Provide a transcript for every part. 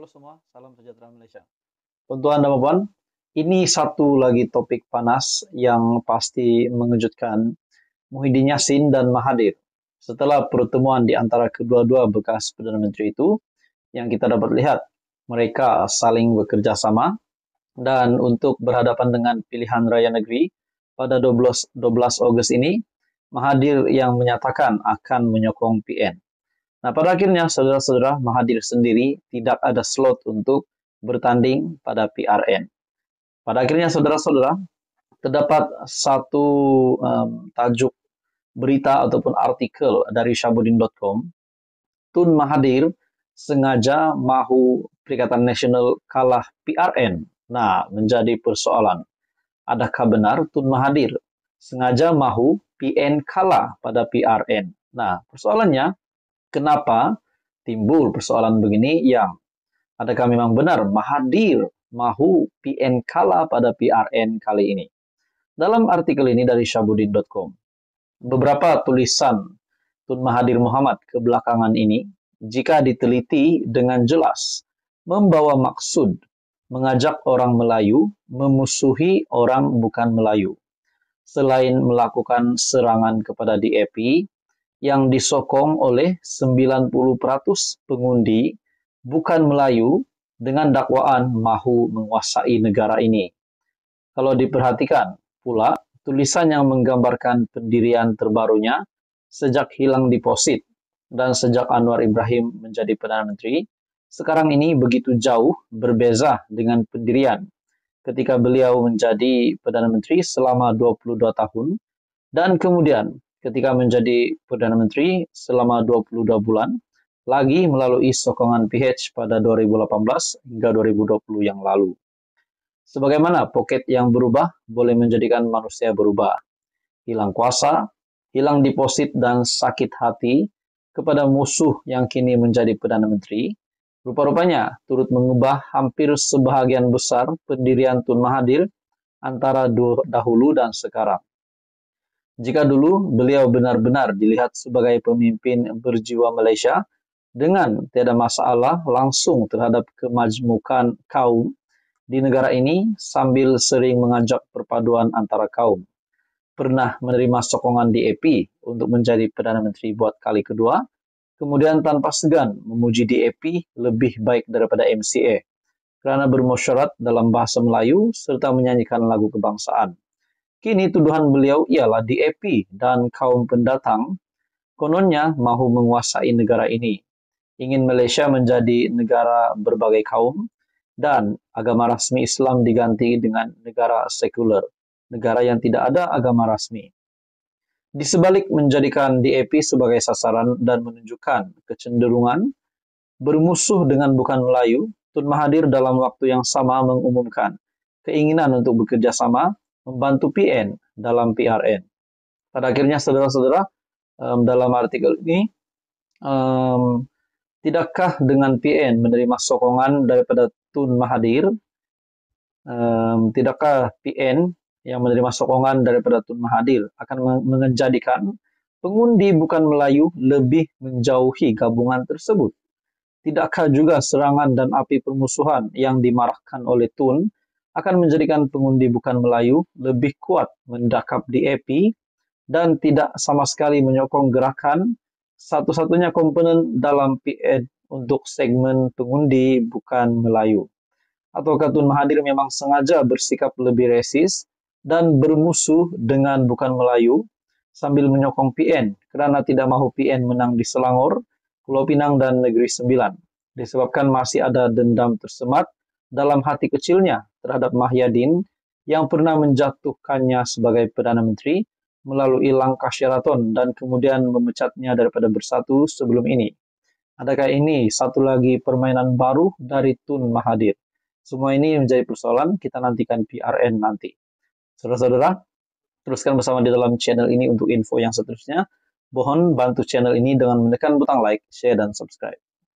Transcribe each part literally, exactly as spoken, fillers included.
Halo semua, salam sejahtera Malaysia. Tuan-tuan dan puan, ini satu lagi topik panas yang pasti mengejutkan Muhyiddin Yassin dan Mahathir. Setelah pertemuan di antara kedua-dua bekas Perdana Menteri itu, yang kita dapat lihat, mereka saling bekerja sama dan untuk berhadapan dengan pilihan raya negeri pada dua belas Ogos ini, Mahathir yang menyatakan akan menyokong P N. Nah, pada akhirnya, saudara-saudara, Mahathir sendiri tidak ada slot untuk bertanding pada P R N. Pada akhirnya, saudara-saudara, terdapat satu um, tajuk berita ataupun artikel dari Syahbudin dot com. Tun Mahathir sengaja mahu Perikatan Nasional kalah P R N. Nah, menjadi persoalan. Adakah benar Tun Mahathir sengaja mahu P N kalah pada P R N? Nah, persoalannya, kenapa timbul persoalan begini yang adakah memang benar Mahathir mahu P N kalah pada P R N kali ini? Dalam artikel ini dari Syahbudin dot com, beberapa tulisan Tun Mahathir Mohamad kebelakangan ini, jika diteliti dengan jelas, membawa maksud mengajak orang Melayu memusuhi orang bukan Melayu. Selain melakukan serangan kepada D A P, yang disokong oleh sembilan puluh peratus pengundi bukan Melayu dengan dakwaan mahu menguasai negara ini. Kalau diperhatikan pula, tulisan yang menggambarkan pendirian terbarunya sejak hilang deposit dan sejak Anwar Ibrahim menjadi Perdana Menteri, sekarang ini begitu jauh berbeza dengan pendirian ketika beliau menjadi Perdana Menteri selama dua puluh dua tahun dan kemudian ketika menjadi Perdana Menteri selama dua puluh dua bulan, lagi melalui sokongan P H pada dua ribu delapan belas hingga dua ribu dua puluh yang lalu. Sebagaimana poket yang berubah boleh menjadikan manusia berubah. Hilang kuasa, hilang deposit dan sakit hati kepada musuh yang kini menjadi Perdana Menteri, rupa-rupanya turut mengubah hampir sebahagian besar pendirian Tun Mahathir antara dahulu dan sekarang. Jika dulu beliau benar-benar dilihat sebagai pemimpin berjiwa Malaysia dengan tiada masalah langsung terhadap kemajmukan kaum di negara ini sambil sering mengajak perpaduan antara kaum. Pernah menerima sokongan D A P untuk menjadi Perdana Menteri buat kali kedua, kemudian tanpa segan memuji D A P lebih baik daripada M C A kerana bermusyarat dalam bahasa Melayu serta menyanyikan lagu kebangsaan. Kini tuduhan beliau ialah D A P dan kaum pendatang kononnya mahu menguasai negara ini. Ingin Malaysia menjadi negara berbagai kaum dan agama rasmi Islam diganti dengan negara sekular, negara yang tidak ada agama rasmi. Di sebalik menjadikan D A P sebagai sasaran dan menunjukkan kecenderungan bermusuh dengan bukan Melayu, Tun Mahathir dalam waktu yang sama mengumumkan keinginan untuk bekerja sama membantu P N dalam P R N. Pada akhirnya, saudara-saudara, um, dalam artikel ini, um, tidakkah dengan P N menerima sokongan daripada Tun Mahathir, um, tidakkah P N yang menerima sokongan daripada Tun Mahathir akan menjadikan pengundi bukan Melayu lebih menjauhi gabungan tersebut? Tidakkah juga serangan dan api permusuhan yang dimarahkan oleh Tun akan menjadikan pengundi bukan Melayu lebih kuat mendakap D A P dan tidak sama sekali menyokong gerakan satu-satunya komponen dalam P N untuk segmen pengundi bukan Melayu? Ataukah Tun Mahathir memang sengaja bersikap lebih resis dan bermusuh dengan bukan Melayu sambil menyokong P N kerana tidak mahu P N menang di Selangor, Pulau Pinang dan Negeri Sembilan, disebabkan masih ada dendam tersemat dalam hati kecilnya terhadap Mahyadin yang pernah menjatuhkannya sebagai Perdana Menteri melalui langkah Sheraton dan kemudian memecatnya daripada Bersatu sebelum ini. Adakah ini satu lagi permainan baru dari Tun Mahathir? Semua ini menjadi persoalan, kita nantikan P R N nanti. Saudara-saudara, teruskan bersama di dalam channel ini untuk info yang seterusnya. Mohon bantu channel ini dengan menekan butang like, share, dan subscribe.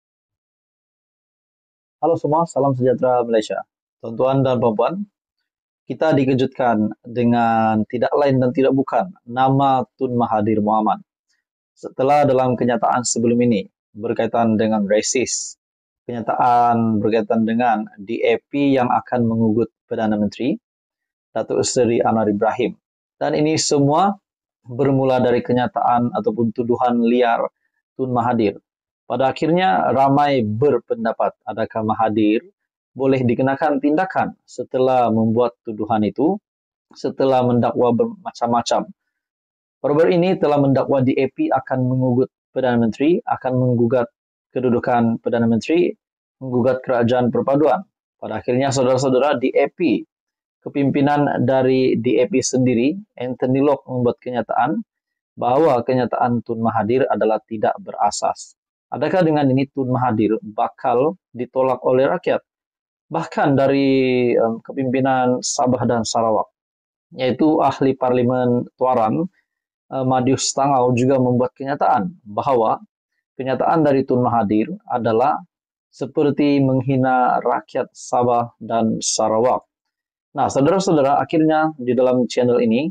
Halo semua, salam sejahtera Malaysia. Tuan-tuan dan puan-puan, kita dikejutkan dengan tidak lain dan tidak bukan nama Tun Mahathir Mohamad. Setelah dalam kenyataan sebelum ini berkaitan dengan resis, kenyataan berkaitan dengan D A P yang akan mengugut Perdana Menteri Datuk Seri Anwar Ibrahim. Dan ini semua bermula dari kenyataan ataupun tuduhan liar Tun Mahathir. Pada akhirnya ramai berpendapat adakah Mahathir boleh dikenakan tindakan setelah membuat tuduhan itu, setelah mendakwa bermacam-macam. Baru-baru ini telah mendakwa D A P akan mengugut Perdana Menteri, akan menggugat kedudukan Perdana Menteri, menggugat kerajaan perpaduan. Pada akhirnya saudara-saudara, D A P, kepimpinan dari D A P sendiri, Anthony Locke, membuat kenyataan bahwa kenyataan Tun Mahathir adalah tidak berasas. Adakah dengan ini Tun Mahathir bakal ditolak oleh rakyat? Bahkan dari um, kepimpinan Sabah dan Sarawak, yaitu ahli Parlimen Tuaran, uh, Madius Tangau juga membuat kenyataan bahwa kenyataan dari Tun Mahathir adalah seperti menghina rakyat Sabah dan Sarawak. Nah, saudara-saudara, akhirnya di dalam channel ini,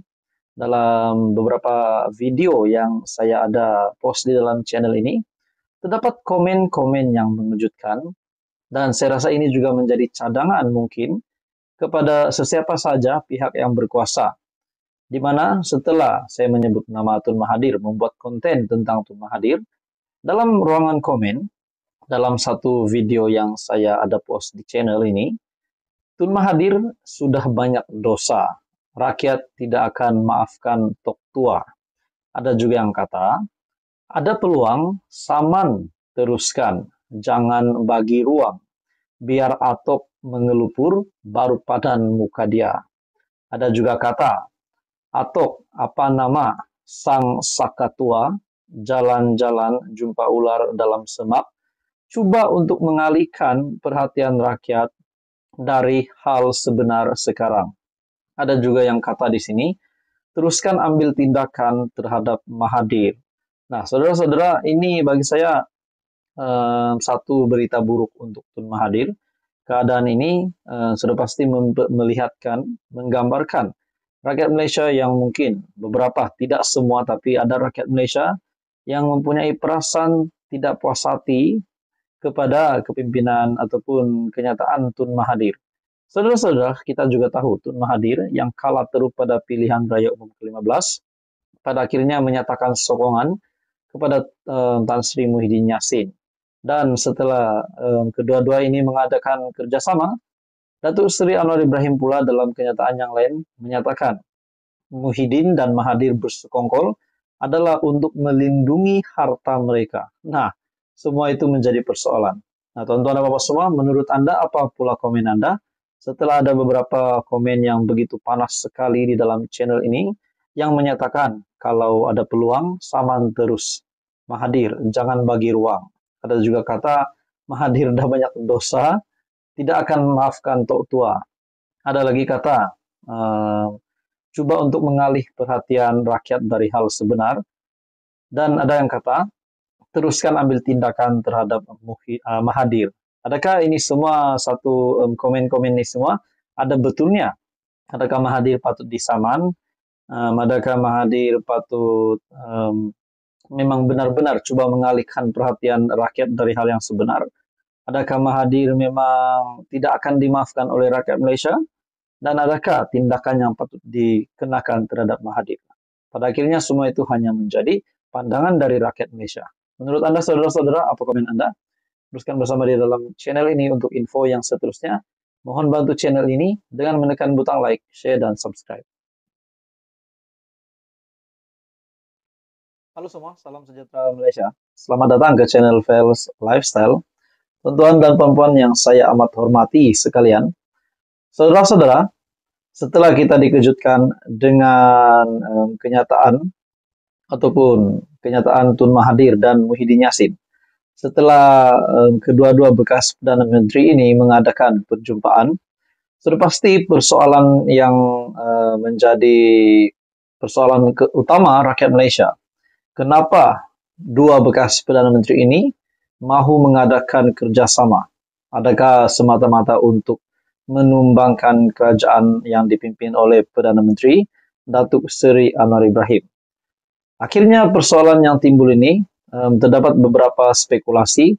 dalam beberapa video yang saya ada post di dalam channel ini, terdapat komen-komen yang mengejutkan, dan saya rasa ini juga menjadi cadangan mungkin kepada sesiapa saja pihak yang berkuasa, di mana setelah saya menyebut nama Tun Mahathir, membuat konten tentang Tun Mahathir, dalam ruangan komen, dalam satu video yang saya ada post di channel ini, Tun Mahathir sudah banyak dosa. Rakyat tidak akan maafkan Tok Tua. Ada juga yang kata, ada peluang, saman teruskan, jangan bagi ruang. Biar Atok mengelupur, baru padan muka dia. Ada juga kata, Atok, apa nama sang Sakatua, jalan-jalan jumpa ular dalam semak, coba untuk mengalihkan perhatian rakyat dari hal sebenar sekarang. Ada juga yang kata di sini, teruskan ambil tindakan terhadap Mahathir. Nah, saudara-saudara, ini bagi saya eh, satu berita buruk untuk Tun Mahathir. Keadaan ini eh, sudah pasti melihatkan, menggambarkan rakyat Malaysia yang mungkin beberapa, tidak semua, tapi ada rakyat Malaysia yang mempunyai perasaan tidak puas hati kepada kepimpinan ataupun kenyataan Tun Mahathir. Saudara-saudara, kita juga tahu Tun Mahathir yang kalah teruk pada pilihan raya umum ke lima belas, pada akhirnya menyatakan sokongan kepada uh, Tan Sri Muhyiddin Yassin. Dan setelah uh, kedua-dua ini mengadakan kerjasama, Datuk Seri Anwar Ibrahim pula dalam kenyataan yang lain menyatakan Muhyiddin dan Mahathir bersekongkol adalah untuk melindungi harta mereka. Nah, semua itu menjadi persoalan. Nah, tuan-tuan dan bapak semua, menurut Anda apa pula komen Anda? Setelah ada beberapa komen yang begitu panas sekali di dalam channel ini, yang menyatakan kalau ada peluang, saman terus. Mahathir, jangan bagi ruang. Ada juga kata, Mahathir dah banyak dosa, tidak akan memaafkan Tok Tua. Ada lagi kata, uh, coba untuk mengalih perhatian rakyat dari hal sebenar. Dan ada yang kata, teruskan ambil tindakan terhadap uh, Mahathir. Adakah ini semua satu um, komen-komen ini semua ada betulnya? Adakah Mahathir patut disaman? Um, adakah Mahathir patut um, memang benar-benar coba mengalihkan perhatian rakyat dari hal yang sebenar? Adakah Mahathir memang tidak akan dimaafkan oleh rakyat Malaysia? Dan adakah tindakan yang patut dikenakan terhadap Mahathir? Pada akhirnya semua itu hanya menjadi pandangan dari rakyat Malaysia. Menurut Anda, saudara-saudara, apa komen Anda? Teruskan bersama di dalam channel ini untuk info yang seterusnya. Mohon bantu channel ini dengan menekan butang like, share, dan subscribe. Halo semua, salam sejahtera Malaysia. Selamat datang ke channel Fels Lifestyle. Tuan-tuan dan puan-puan yang saya amat hormati sekalian. Saudara-saudara, setelah kita dikejutkan dengan um, kenyataan ataupun kenyataan Tun Mahathir dan Muhyiddin Yassin, setelah um, kedua-dua bekas Perdana Menteri ini mengadakan perjumpaan, sudah pasti persoalan yang uh, menjadi persoalan utama rakyat Malaysia. Kenapa dua bekas Perdana Menteri ini mahu mengadakan kerjasama? Adakah semata-mata untuk menumbangkan kerajaan yang dipimpin oleh Perdana Menteri Datuk Seri Anwar Ibrahim? Akhirnya persoalan yang timbul ini um, terdapat beberapa spekulasi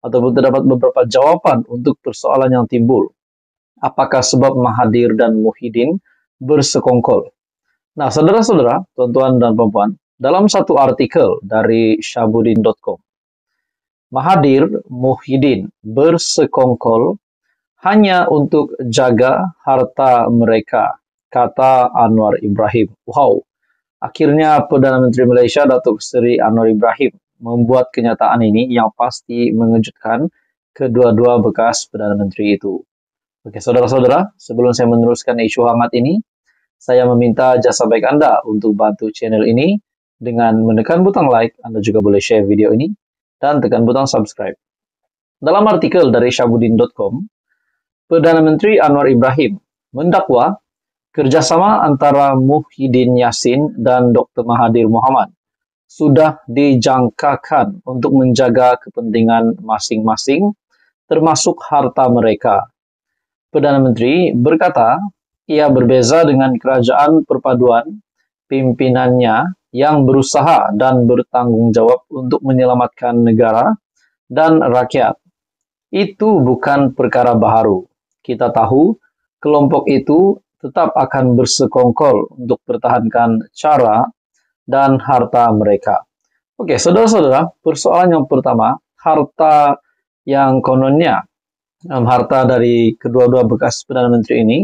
ataupun terdapat beberapa jawaban untuk persoalan yang timbul. Apakah sebab Mahathir dan Muhyiddin bersekongkol? Nah, saudara-saudara, tuan-tuan dan puan-puan, dalam satu artikel dari syahbudin dot com, Mahathir Muhyiddin bersekongkol hanya untuk jaga harta mereka, kata Anwar Ibrahim. Wow, akhirnya Perdana Menteri Malaysia Datuk Seri Anwar Ibrahim membuat kenyataan ini yang pasti mengejutkan kedua-dua bekas Perdana Menteri itu. Oke, saudara-saudara, sebelum saya meneruskan isu hangat ini, saya meminta jasa baik Anda untuk bantu channel ini dengan menekan butang like. Anda juga boleh share video ini dan tekan butang subscribe. Dalam artikel dari syahbudin dot com, Perdana Menteri Anwar Ibrahim mendakwa kerjasama antara Muhyiddin Yassin dan Doktor Mahathir Mohamad sudah dijangkakan untuk menjaga kepentingan masing-masing, termasuk harta mereka. Perdana Menteri berkata, ia berbeza dengan kerajaan perpaduan pimpinannya yang berusaha dan bertanggung jawab untuk menyelamatkan negara dan rakyat. Itu bukan perkara baharu. Kita tahu kelompok itu tetap akan bersekongkol untuk pertahankan cara dan harta mereka. Oke, saudara-saudara, persoalan yang pertama, harta yang kononnya, um, harta dari kedua-dua bekas Perdana Menteri ini,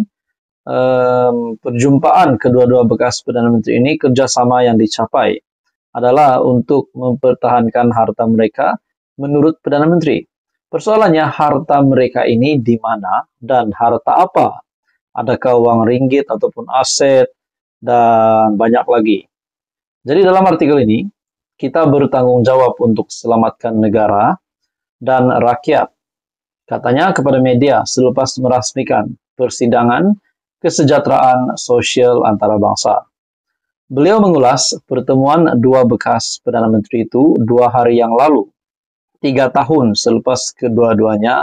um, perjumpaan kedua-dua bekas Perdana Menteri ini, kerjasama yang dicapai adalah untuk mempertahankan harta mereka menurut Perdana Menteri. Persoalannya, harta mereka ini di mana dan harta apa? Adakah uang ringgit ataupun aset dan banyak lagi. Jadi dalam artikel ini, kita bertanggung jawab untuk selamatkan negara dan rakyat. Katanya kepada media selepas merasmikan persidangan kesejahteraan sosial antara bangsa. Beliau mengulas pertemuan dua bekas Perdana Menteri itu dua hari yang lalu, tiga tahun selepas kedua-duanya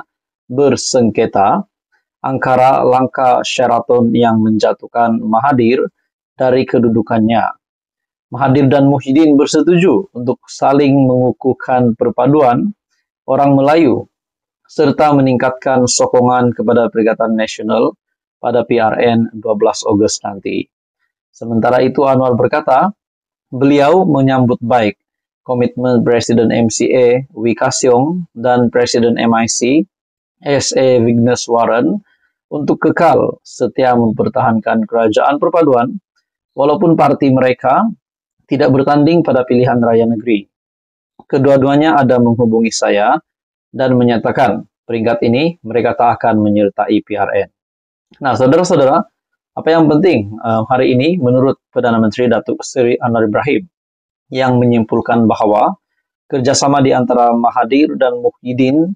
bersengketa angkara langkah Sheraton yang menjatuhkan Mahathir dari kedudukannya. Mahathir dan Muhyiddin bersetuju untuk saling mengukuhkan perpaduan orang Melayu serta meningkatkan sokongan kepada Perikatan Nasional pada P R N dua belas Ogos nanti. Sementara itu Anwar berkata, beliau menyambut baik komitmen Presiden M C A Wee Ka Siong dan Presiden M I C S A Vigneswaran untuk kekal setia mempertahankan kerajaan perpaduan walaupun parti mereka tidak bertanding pada pilihan raya negeri. Kedua-duanya ada menghubungi saya dan menyatakan peringkat ini mereka tak akan menyertai P R N. Nah, saudara-saudara, apa yang penting um, hari ini menurut Perdana Menteri Datuk Seri Anwar Ibrahim yang menyimpulkan bahwa kerjasama di antara Mahathir dan Muhyiddin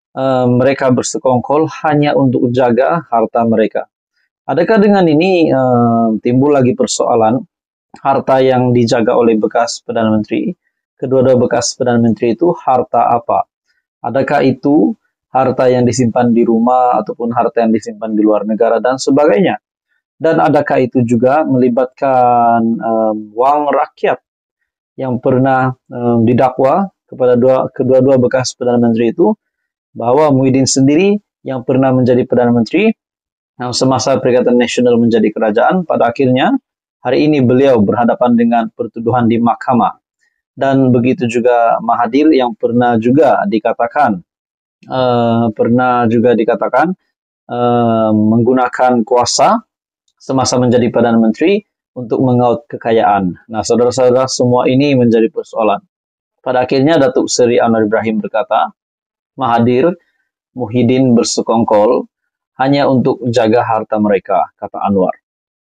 um, mereka bersekongkol hanya untuk jaga harta mereka. Adakah dengan ini um, timbul lagi persoalan harta yang dijaga oleh bekas Perdana Menteri? Kedua-dua bekas Perdana Menteri itu harta apa? Adakah itu harta yang disimpan di rumah ataupun harta yang disimpan di luar negara dan sebagainya? Dan adakah itu juga melibatkan um, wang rakyat yang pernah um, didakwa kepada dua, kedua-dua bekas Perdana Menteri itu bahwa Muhyiddin sendiri yang pernah menjadi Perdana Menteri um, semasa Perikatan Nasional menjadi kerajaan, pada akhirnya hari ini beliau berhadapan dengan pertuduhan di mahkamah. Dan begitu juga Mahathir yang pernah juga dikatakan uh, pernah juga dikatakan uh, menggunakan kuasa semasa menjadi Perdana Menteri untuk mengaut kekayaan. Nah, saudara-saudara, semua ini menjadi persoalan. Pada akhirnya Datuk Seri Anwar Ibrahim berkata, Mahathir Muhyiddin bersekongkol hanya untuk jaga harta mereka, kata Anwar.